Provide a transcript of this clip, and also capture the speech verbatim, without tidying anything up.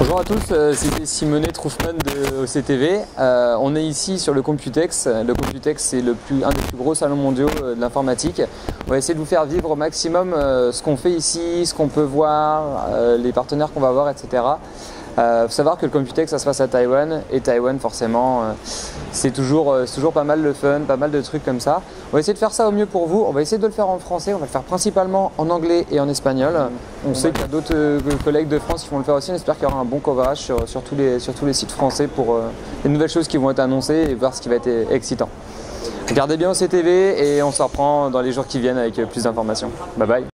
Bonjour à tous, euh, c'était Simonet Troufman de O C T V. Euh, on est ici sur le Computex. Le Computex, c'est le plus, un des plus gros salons mondiaux euh, de l'informatique. On va essayer de vous faire vivre au maximum euh, ce qu'on fait ici, ce qu'on peut voir, euh, les partenaires qu'on va voir, et cetera. Il euh, faut savoir que le Computex, ça se passe à Taïwan, et Taïwan, forcément, euh, c'est toujours, euh, toujours pas mal de fun, pas mal de trucs comme ça. On va essayer de faire ça au mieux pour vous. On va essayer de le faire en français, on va le faire principalement en anglais et en espagnol. On sait qu'il y a d'autres euh, collègues de France qui vont le faire aussi. On espère qu'il y aura un bon coverage sur, sur, tous, les, sur tous les sites français pour euh, les nouvelles choses qui vont être annoncées et voir ce qui va être excitant. Regardez bien O C T V et on se reprend dans les jours qui viennent avec plus d'informations. Bye bye.